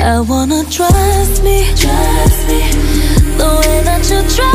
I wanna trust me the way that you trust